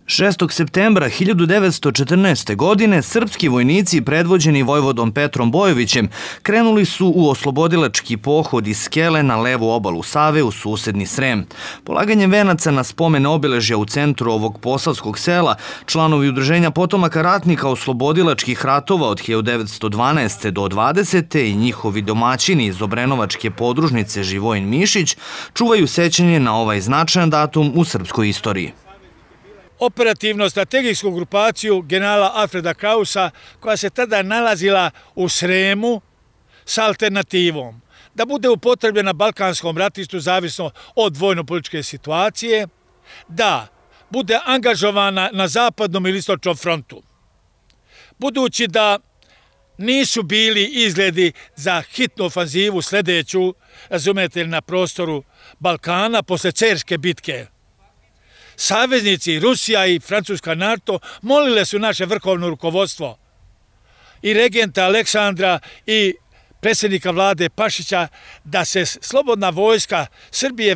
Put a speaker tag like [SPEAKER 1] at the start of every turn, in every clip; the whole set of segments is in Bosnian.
[SPEAKER 1] 6. septembra 1914. godine srpski vojnici predvođeni vojvodom Petrom Bojovićem krenuli su u oslobodilački pohod iz Skele na levu obalu Save u susedni Srem. Polaganjem venaca na spomen obeležja u centru ovog posavskog sela, članovi Udruženja potomaka ratnika oslobodilačkih ratova od 1912. do 20. i njihovi domaćini iz Obrenovačke podružnice Živojin Mišić čuvaju sećanje na ovaj značajan datum u srpskoj istoriji.
[SPEAKER 2] Operativno-strategijsku grupaciju generala Alfreda Krausa, koja se tada nalazila u Sremu s alternativom da bude upotrebljena na Balkanskom ratištu zavisno od vojno-političke situacije, da bude angažovana na zapadnom ili istočnom frontu. Budući da nisu bili izgledi za hitnu ofanzivu sljedeću, razumete, na prostoru Balkana posle Cerske bitke, saveznici Rusija i Francuska NATO molile su naše vrhovno rukovodstvo i regenta Aleksandra i predsjednika vlade Pašića da se slobodna vojska Srbije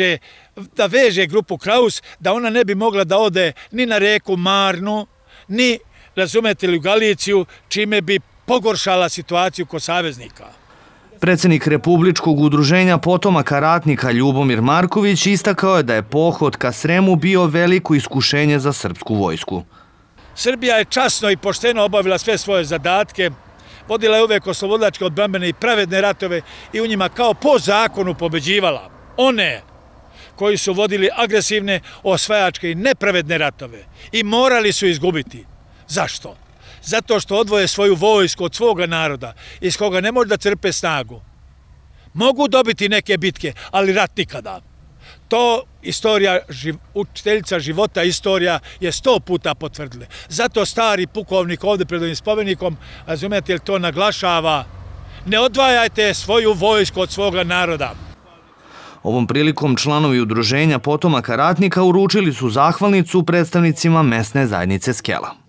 [SPEAKER 2] veže grupu Kraus, da ona ne bi mogla da ode ni na reku Marnu, ni, razumete li, u Galiciju, čime bi pogoršala situaciju kod saveznika.
[SPEAKER 1] Predsjednik Republičkog udruženja potomaka ratnika Ljubomir Marković istakao je da je pohod ka Sremu bio veliko iskušenje za srpsku vojsku.
[SPEAKER 2] Srbija je časno i pošteno obavila sve svoje zadatke, vodila je uvek oslobodilačke, odbrambene i pravedne ratove i u njima kao po zakonu pobeđivala one koji su vodili agresivne, osvajačke i nepravedne ratove i morali su izgubiti. Zašto? Zato što odvoje svoju vojsku od svoga naroda, iz koga ne može da crpe snagu. Mogu dobiti neke bitke, ali rat nikada. To istorija, učiteljica života istorija je 100 puta potvrdila. Zato stari pukovnik ovdje pred ovim spomenikom, razumijete, to naglašava: ne odvajajte svoju vojsku od svoga naroda.
[SPEAKER 1] Ovom prilikom članovi Udruženja potomaka ratnika uručili su zahvalnicu predstavnicima mesne zajednice Skela.